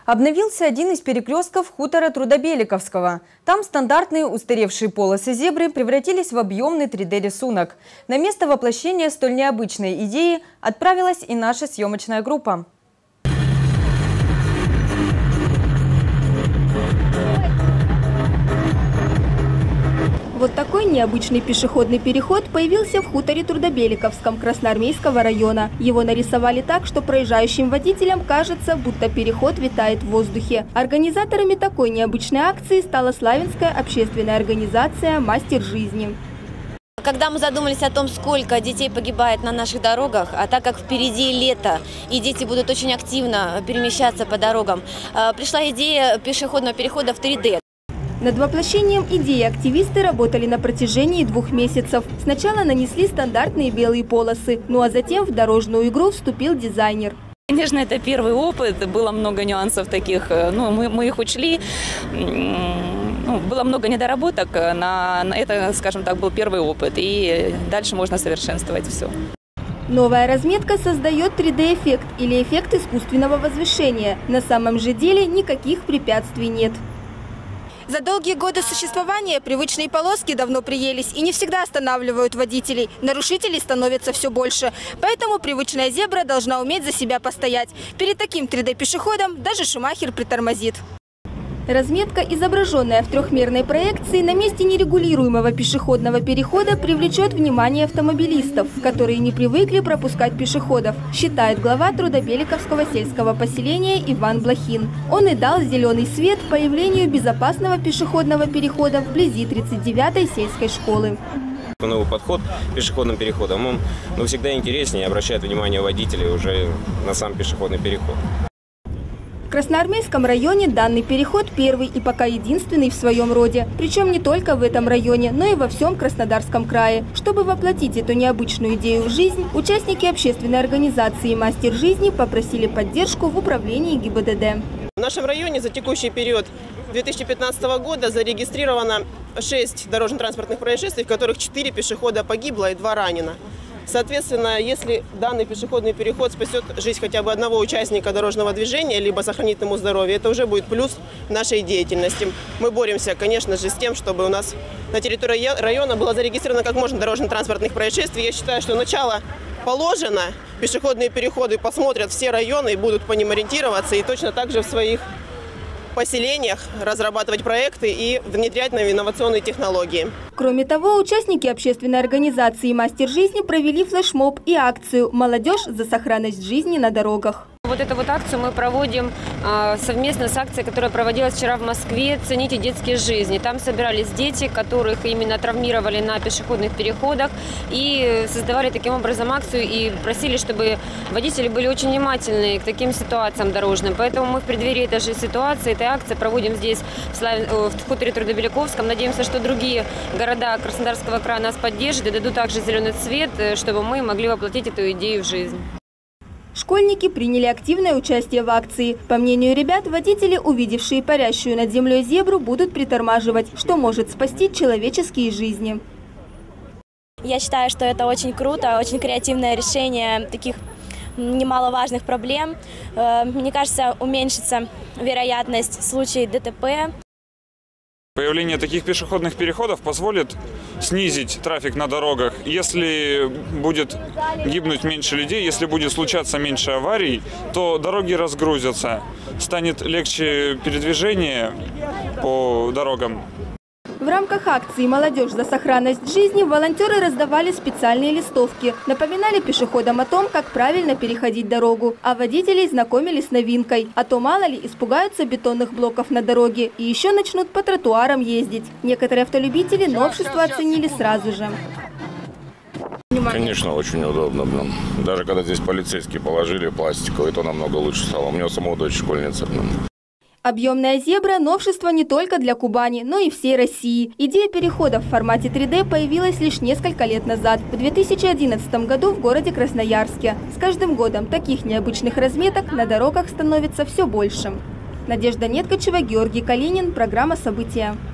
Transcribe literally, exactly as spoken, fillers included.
Обновился один из перекрестков хутора Трудобеликовского. Там стандартные устаревшие полосы зебры превратились в объемный три дэ рисунок. На место воплощения столь необычной идеи отправилась и наша съемочная группа. Вот такой необычный пешеходный переход появился в хуторе Трудобеликовском Красноармейского района. Его нарисовали так, что проезжающим водителям кажется, будто переход витает в воздухе. Организаторами такой необычной акции стала славянская общественная организация «Мастер жизни». Когда мы задумались о том, сколько детей погибает на наших дорогах, а так как впереди лето и дети будут очень активно перемещаться по дорогам, пришла идея пешеходного перехода в три дэ. Над воплощением идеи активисты работали на протяжении двух месяцев. Сначала нанесли стандартные белые полосы, ну а затем в дорожную игру вступил дизайнер. Конечно, это первый опыт, было много нюансов таких, ну, мы, мы их учли, ну, было много недоработок, на, на это, скажем так, был первый опыт, и дальше можно совершенствовать все. Новая разметка создает три дэ эффект или эффект искусственного возвышения. На самом же деле никаких препятствий нет. За долгие годы существования привычные полоски давно приелись и не всегда останавливают водителей. Нарушителей становится все больше. Поэтому привычная зебра должна уметь за себя постоять. Перед таким три дэ пешеходом даже Шумахер притормозит. Разметка, изображенная в трехмерной проекции, на месте нерегулируемого пешеходного перехода привлечет внимание автомобилистов, которые не привыкли пропускать пешеходов, считает глава Трудобеликовского сельского поселения Иван Блохин. Он и дал зеленый свет появлению безопасного пешеходного перехода вблизи тридцать девятой сельской школы. Новый подход к пешеходным переходам, он ну, всегда интереснее, обращает внимание водителей уже на сам пешеходный переход. В Красноармейском районе данный переход первый и пока единственный в своем роде. Причем не только в этом районе, но и во всем Краснодарском крае. Чтобы воплотить эту необычную идею в жизнь, участники общественной организации «Мастер жизни» попросили поддержку в управлении гэ и бэ дэ дэ. В нашем районе за текущий период две тысячи пятнадцатого года зарегистрировано шесть дорожно-транспортных происшествий, в которых четыре пешехода погибло и два ранено. Соответственно, если данный пешеходный переход спасет жизнь хотя бы одного участника дорожного движения, либо сохранит ему здоровье, это уже будет плюс в нашей деятельности. Мы боремся, конечно же, с тем, чтобы у нас на территории района было зарегистрировано как можно дорожно-транспортных происшествий. Я считаю, что начало положено, пешеходные переходы посмотрят все районы и будут по ним ориентироваться, и точно так же в своих поселениях разрабатывать проекты и внедрять новые инновационные технологии. Кроме того, участники общественной организации «Мастер жизни» провели флешмоб и акцию «Молодежь за сохранность жизни на дорогах». Вот эту вот акцию мы проводим э, совместно с акцией, которая проводилась вчера в Москве «Цените детские жизни». Там собирались дети, которых именно травмировали на пешеходных переходах, и создавали таким образом акцию и просили, чтобы водители были очень внимательны к таким ситуациям дорожным. Поэтому мы в преддверии этой же ситуации, этой акции проводим здесь, в, Слав... в хуторе Трудобеликовском. Надеемся, что другие города Краснодарского края нас поддержат и дадут также зеленый цвет, чтобы мы могли воплотить эту идею в жизнь. Школьники приняли активное участие в акции. По мнению ребят, водители, увидевшие парящую над землей зебру, будут притормаживать, что может спасти человеческие жизни. Я считаю, что это очень круто, очень креативное решение таких немаловажных проблем. Мне кажется, уменьшится вероятность случаев дэ тэ пэ. Появление таких пешеходных переходов позволит снизить трафик на дорогах. Если будет гибнуть меньше людей, если будет случаться меньше аварий, то дороги разгрузятся, станет легче передвижение по дорогам. В рамках акции «Молодежь за сохранность жизни» волонтеры раздавали специальные листовки, напоминали пешеходам о том, как правильно переходить дорогу, а водителей знакомили с новинкой. А то, мало ли, испугаются бетонных блоков на дороге и еще начнут по тротуарам ездить. Некоторые автолюбители новшества оценили сразу же. Конечно, очень удобно. Блин. Даже когда здесь полицейские положили пластиковый, то намного лучше стало. У меня самого дочь школьница. Блин. Объемная зебра – новшество не только для Кубани, но и всей России. Идея перехода в формате три дэ появилась лишь несколько лет назад, в две тысячи одиннадцатом году в городе Красноярске. С каждым годом таких необычных разметок на дорогах становится все больше. Надежда Неткачева, Георгий Калинин, программа «События».